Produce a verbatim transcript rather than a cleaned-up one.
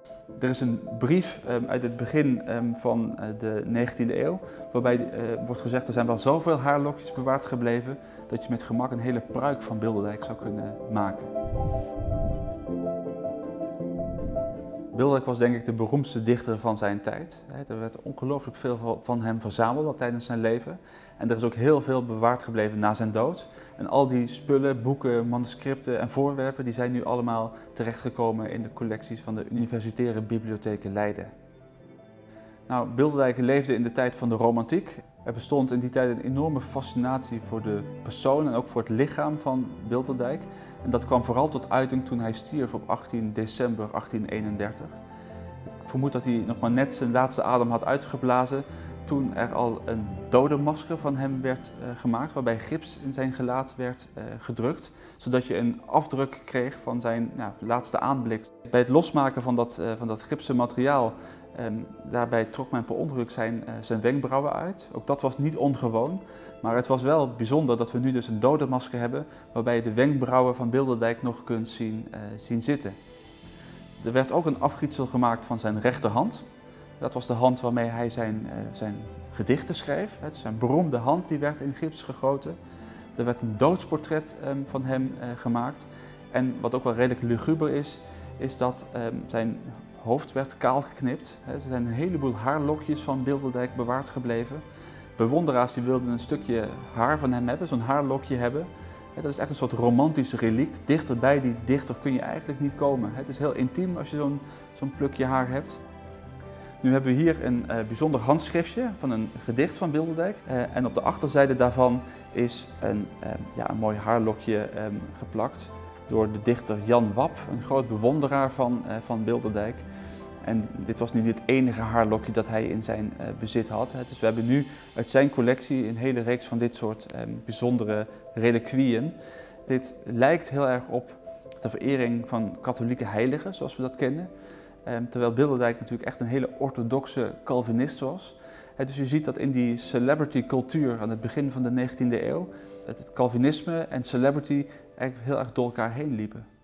Er is een brief um, uit het begin um, van uh, de negentiende eeuw, waarbij uh, wordt gezegd er zijn wel zoveel haarlokjes bewaard gebleven dat je met gemak een hele pruik van Bilderdijk zou kunnen maken. Bilderdijk was denk ik de beroemdste dichter van zijn tijd. Er werd ongelooflijk veel van hem verzameld tijdens zijn leven. En er is ook heel veel bewaard gebleven na zijn dood. En al die spullen, boeken, manuscripten en voorwerpen die zijn nu allemaal terechtgekomen in de collecties van de Universitaire Bibliotheek Leiden. Nou, Bilderdijk leefde in de tijd van de romantiek. Er bestond in die tijd een enorme fascinatie voor de persoon en ook voor het lichaam van Bilderdijk. En dat kwam vooral tot uiting toen hij stierf op achttien december achttienhonderdeenendertig. Ik vermoed dat hij nog maar net zijn laatste adem had uitgeblazen toen er al een dodenmasker van hem werd uh, gemaakt, waarbij gips in zijn gelaat werd uh, gedrukt, zodat je een afdruk kreeg van zijn nou, laatste aanblik. Bij het losmaken van dat, uh, van dat gipsen materiaal, um, daarbij trok men per ongeluk zijn, uh, zijn wenkbrauwen uit. Ook dat was niet ongewoon, maar het was wel bijzonder dat we nu dus een dodenmasker hebben, waarbij je de wenkbrauwen van Bilderdijk nog kunt zien, uh, zien zitten. Er werd ook een afgietsel gemaakt van zijn rechterhand. Dat was de hand waarmee hij zijn, uh, zijn gedichten schreef. Het, zijn beroemde hand die werd in gips gegoten. Er werd een doodsportret um, van hem uh, gemaakt. En wat ook wel redelijk luguber is, is dat um, zijn hoofd werd kaal geknipt. Er zijn een heleboel haarlokjes van Bilderdijk bewaard gebleven. Bewonderaars die wilden een stukje haar van hem hebben, zo'n haarlokje hebben. Dat is echt een soort romantisch reliek. Dichter bij die dichter kun je eigenlijk niet komen. Het is heel intiem als je zo'n zo'n plukje haar hebt. Nu hebben we hier een uh, bijzonder handschriftje van een gedicht van Bilderdijk. Uh, en op de achterzijde daarvan is een, uh, ja, een mooi haarlokje um, geplakt door de dichter Jan Wap, een groot bewonderaar van, uh, van Bilderdijk. En dit was niet het enige haarlokje dat hij in zijn uh, bezit had. Hè. Dus we hebben nu uit zijn collectie een hele reeks van dit soort um, bijzondere reliquieën. Dit lijkt heel erg op de verering van katholieke heiligen, zoals we dat kennen. Um, terwijl Bilderdijk natuurlijk echt een hele orthodoxe Calvinist was. He, dus je ziet dat in die celebrity cultuur aan het begin van de negentiende eeuw, het Calvinisme en celebrity eigenlijk heel erg door elkaar heen liepen.